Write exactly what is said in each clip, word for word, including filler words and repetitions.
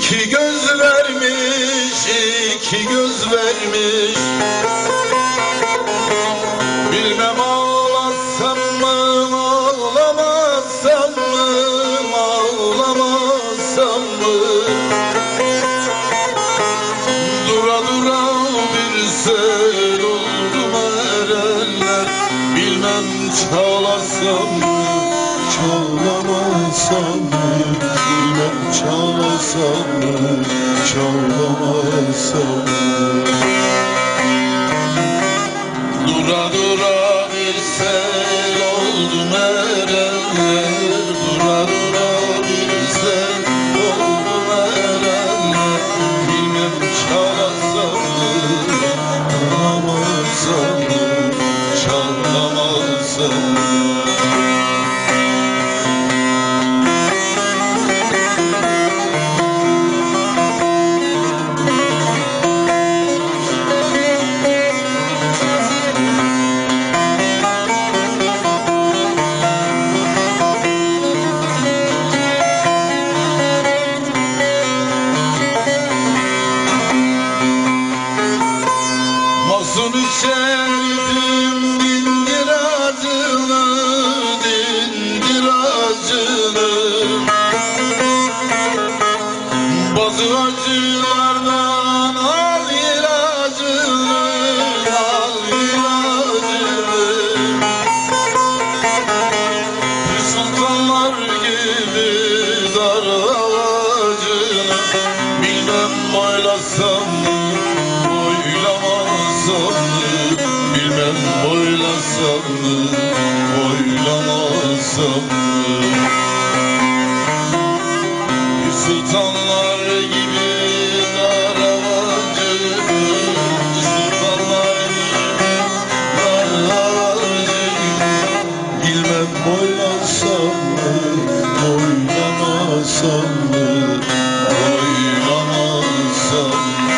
İki göz vermiş, iki göz vermiş. Bilmem ağlasam mı, ağlamasam mı, ağlamasam mı? Dura dura bir sel oldu erenler. Bilmem çalasam mı, çalamasam mı? Bilmem çalasam mı, çalamasam mı? Dura dura bir sel oldu erenler. Dura dura bir sel oldu erenler. Bilmem çalasam mı, çalamasam mı, çalamasam mı? Mazun içerdim dindir acını, dindir acını. Bazı acılardan al ilacını, al ilacını. Sultanlar gibi dar ağacını. Bilmem boylasam mı, boylamasam mı? Bilmem boylasam mı, boylamasam mı? Sultanlar gibi dar ağacını, sultanlar gibi dar ağacını. Bilmem boylasam mı, boylamasam mı, boylamasam mı?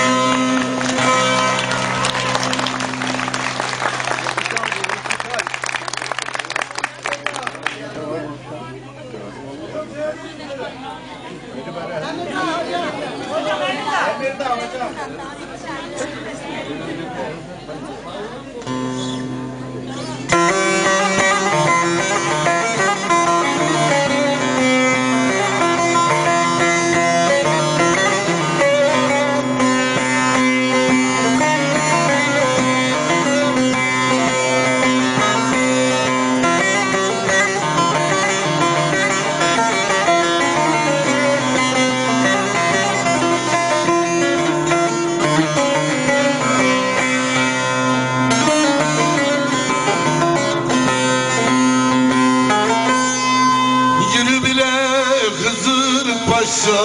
Yürü bile Hızır Paşa,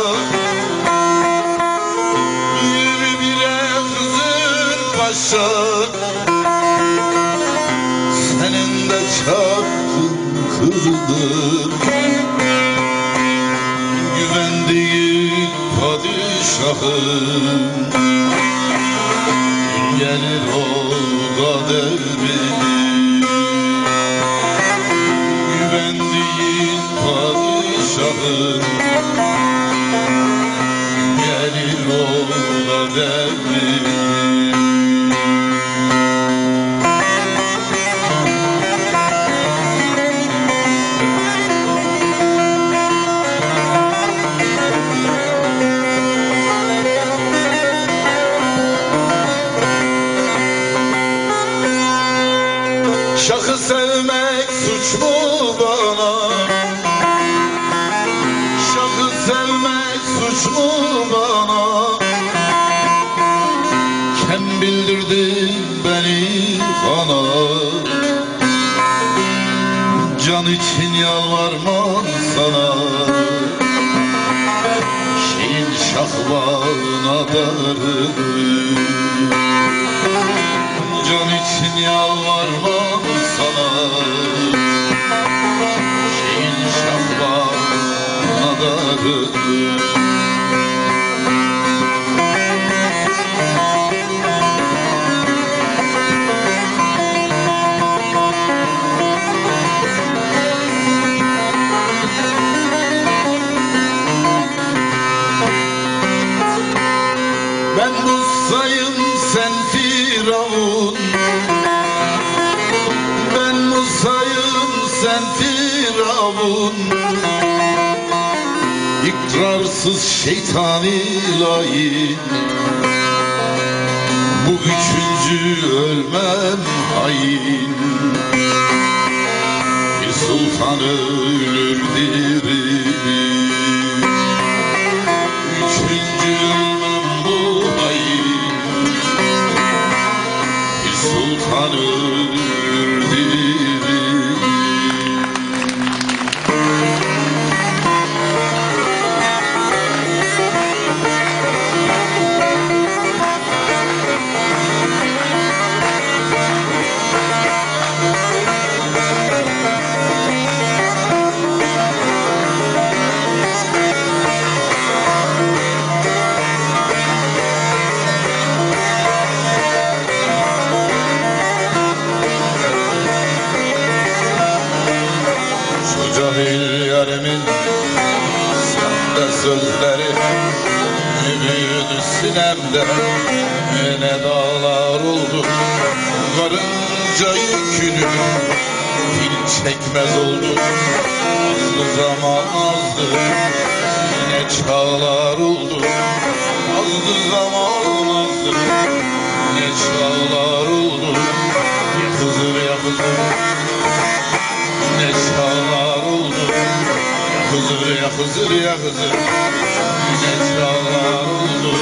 yürü bile Hızır Paşa. Senin de çapkın kızdır, güvendiğin padişahın. Gelir o kader benim, güvendiğin padişahın. Gelir o kader benim. Şahı sevmek suç mu bana? Şahı sevmek suç mu bana? Kim bildirdi beni kana? Can için yalvarmam sana, şeyin şahbana darım. Can için yalvarmam sana, şeyin şahbana darım. sen Firavun, ikrarsız şeytani lain. Bu üçüncü ölmem hain. Bir sultan ölür diri, üçüncü ölmem bu hain. Bir sultan ölür diri. Cahil yarimin sahte sözleri büyüdü sinemde, ne dağlar oldu. Karınca yükünü fil çekmez oldu. Azdı zaman azdı, ne çağlar oldu. Azdı zaman azdı, ne çağlar oldu. Ya Hızır ya Hızır, ne çağlar oldu. Ya Hızır ya Hızır ya Hızır, ne çağlar oldu.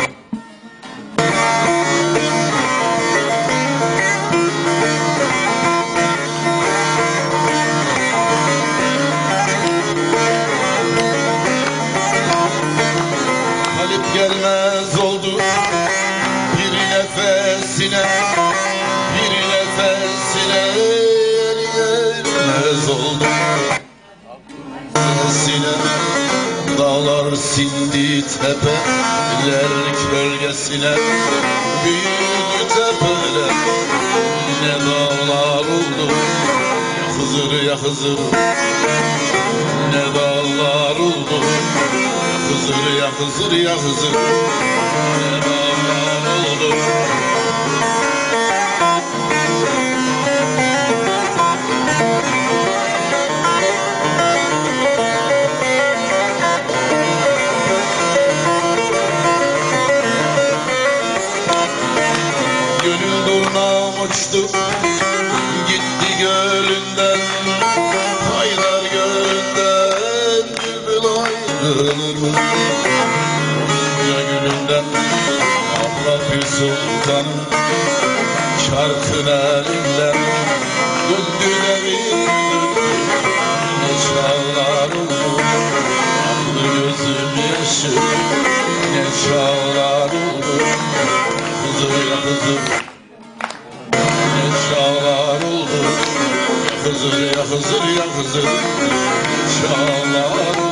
Galip gelmez oldu bir nefesine, bir nefesine gelmez oldu. Sesine dağlar sindi tepeler gölgesine, büyüdü tepeler, ne dağlar oldu. Ya Hızır ya Hızır, ne dağlar oldu. Ya Hızır ya Hızır ya Hızır, ne dağlar oldu. Gönül durnağım uçtu gitti gölünden, Haydar gölünden bülbül ayrılır mı? Ya gülünden Ahlat Sultan'ın şarkın elinden döndü devir, ne çağlar oldu. Aklı gözüm yaşı, ne çağlar oldu. Hızır ya Hızır, ne çağlar oldu. Ya Hızır ya Hızır ya Hızır, ne çağlar oldu.